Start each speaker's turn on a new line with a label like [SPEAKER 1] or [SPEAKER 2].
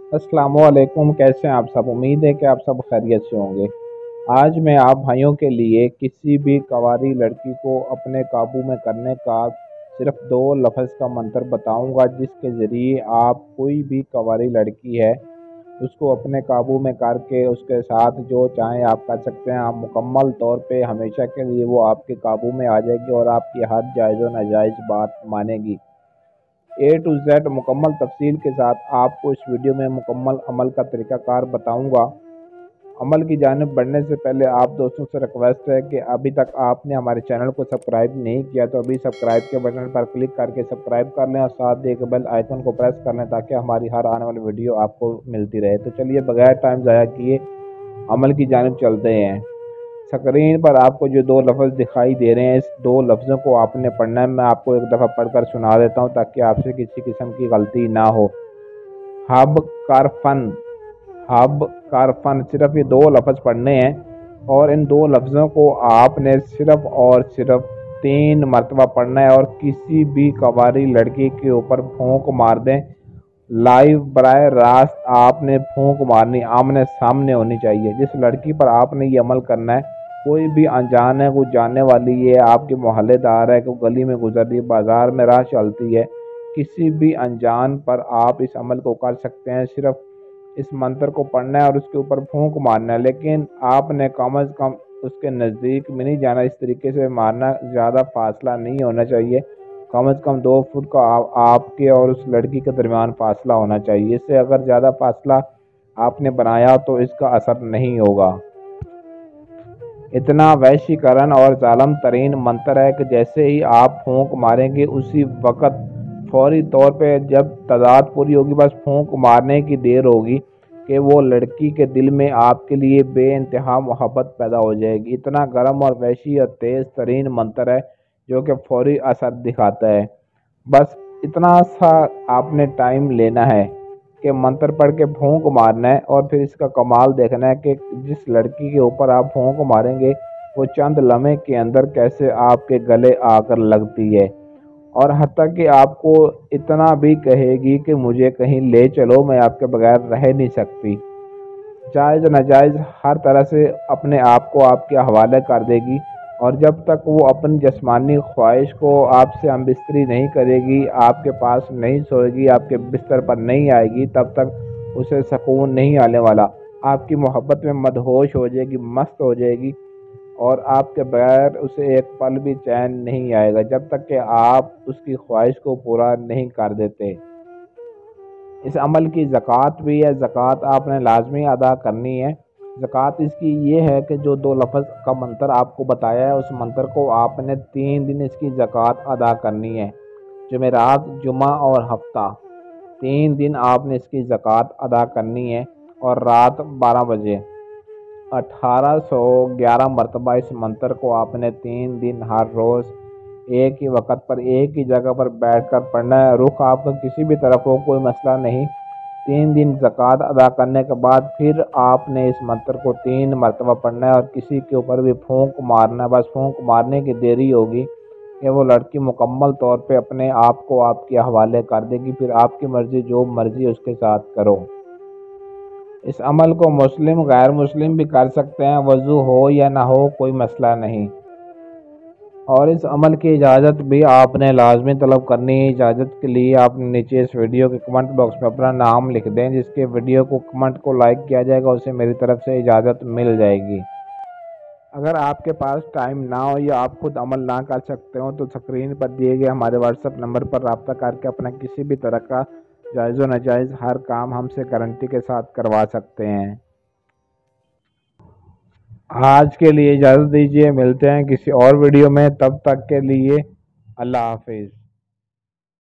[SPEAKER 1] अस्सलामुअलैकुम। कैसे हैं आप सब? उम्मीद है कि आप सब खैरियत से होंगे। आज मैं आप भाइयों के लिए किसी भी कवारी लड़की को अपने काबू में करने का सिर्फ दो लफ्ज़ का मंत्र बताऊंगा, जिसके ज़रिए आप कोई भी कवारी लड़की है उसको अपने काबू में करके उसके साथ जो चाहें आप कर सकते हैं। आप मुकम्मल तौर पे हमेशा के लिए वो आपके काबू में आ जाएगी और आपकी हर जायज़ व नाजायज़ बात मानेगी। ए टू जेड मुकम्मल तफसील के साथ आपको इस वीडियो में मुकम्मल अमल का तरीक़ाकार बताऊंगा। अमल की जानिब बढ़ने से पहले आप दोस्तों से रिक्वेस्ट है कि अभी तक आपने हमारे चैनल को सब्सक्राइब नहीं किया तो अभी सब्सक्राइब के बटन पर क्लिक करके सब्सक्राइब कर लें और साथ दिए गए बेल आइकन को प्रेस कर लें ताकि हमारी हर आने वाली वीडियो आपको मिलती रहे। तो चलिए बगैर टाइम ज़ाया किए अमल की जानिब चलते हैं। स्क्रीन पर आपको जो दो लफ्ज़ दिखाई दे रहे हैं, इस दो लफ्ज़ों को आपने पढ़ना है। मैं आपको एक दफ़ा पढ़कर सुना देता हूँ ताकि आपसे किसी किस्म की गलती ना हो। हब कारफन, हब कारफन, सिर्फ ये दो लफ्ज़ पढ़ने हैं और इन दो लफ्ज़ों को आपने सिर्फ और सिर्फ 3 मरतबा पढ़ना है और किसी भी कवारी लड़की के ऊपर फूंक मार दें। लाइव बराह रास्त आपने फूंक मारनी, आमने सामने होनी चाहिए। जिस लड़की पर आपने ये अमल करना है, कोई भी अनजान है, कोई जानने वाली है, आपके मोहल्लेदार है, कोई गली में गुजर रही है, बाजार में राह चलती है, किसी भी अनजान पर आप इस अमल को कर सकते हैं। सिर्फ इस मंत्र को पढ़ना है और उसके ऊपर फूंक मारना है, लेकिन आपने कम अज़ कम उसके नज़दीक में नहीं जाना। इस तरीके से मारना, ज़्यादा फासला नहीं होना चाहिए। कम से कम 2 फुट का आपके और उस लड़की के दरमियान फासला होना चाहिए। इससे अगर ज़्यादा फासला आपने बनाया तो इसका असर नहीं होगा। इतना वैश्यकरण और जालम तरीन मंत्र है कि जैसे ही आप फूंक मारेंगे उसी वक़्त फौरी तौर पे जब तादाद पूरी होगी, बस फूंक मारने की देर होगी कि वो लड़की के दिल में आपके लिए बेइंतहा मोहब्बत पैदा हो जाएगी। इतना गर्म और वैशी और तेज़ तरीन मंत्र है जो कि फौरी असर दिखाता है। बस इतना सा आपने टाइम लेना है कि मंत्र पढ़ के फूंक मारना है और फिर इसका कमाल देखना है कि जिस लड़की के ऊपर आप फूंक मारेंगे वो चंद लम्हे के अंदर कैसे आपके गले आकर लगती है। और हत्ता कि आपको इतना भी कहेगी कि मुझे कहीं ले चलो, मैं आपके बगैर रह नहीं सकती। जायज़ नाजायज़ हर तरह से अपने आप को आपके हवाले कर देगी और जब तक वो अपनी जिस्मानी ख्वाहिश को आपसे हमबिस्तरी नहीं करेगी, आपके पास नहीं सोएगी, आपके बिस्तर पर नहीं आएगी, तब तक उसे सुकून नहीं आने वाला। आपकी मोहब्बत में मदहोश हो जाएगी, मस्त हो जाएगी और आपके बगैर उसे एक पल भी चैन नहीं आएगा जब तक कि आप उसकी ख्वाहिश को पूरा नहीं कर देते। इस अमल की ज़कात भी है। ज़कात आपने लाजमी अदा करनी है। ज़कात इसकी ये है कि जो दो लफ्ज़ का मंत्र आपको बताया है उस मंत्र को आपने 3 दिन इसकी ज़कात अदा करनी है। जुमेरात, जुमा और हफ्ता, 3 दिन आपने इसकी ज़कात अदा करनी है और रात 12 बजे 1811 मरतबा इस मंत्र को आपने 3 दिन हर रोज़ एक ही वक़्त पर एक ही जगह पर बैठकर पढ़ना है। रुख आपका किसी भी तरफ हो, कोई मसला नहीं। 3 दिन ज़कात अदा करने के बाद फिर आपने इस मंत्र को 3 मरतबा पढ़ना है और किसी के ऊपर भी फूंक मारना है। बस फूंक मारने की देरी होगी कि वो लड़की मुकम्मल तौर पे अपने आप को आपके हवाले कर देगी। फिर आपकी मर्ज़ी, जो मर्ज़ी उसके साथ करो। इस अमल को मुस्लिम गैर मुस्लिम भी कर सकते हैं, वज़ू हो या ना हो कोई मसला नहीं। और इस अमल की इजाज़त भी आपने लाजमी तलब करनी है। इजाज़त के लिए आपने नीचे इस वीडियो के कमेंट बॉक्स में अपना नाम लिख दें। जिसके वीडियो को कमेंट को लाइक किया जाएगा उसे मेरी तरफ से इजाज़त मिल जाएगी। अगर आपके पास टाइम ना हो या आप खुद अमल ना कर सकते हो तो स्क्रीन पर दिए गए हमारे व्हाट्सएप नंबर पर रब्ता करके अपना किसी भी तरह का जायज़ व नाजायज़ हर काम हमसे गारंटी के साथ करवा सकते हैं। आज के लिए इजाज़त दीजिए, मिलते हैं किसी और वीडियो में। तब तक के लिए अल्लाह हाफिज़।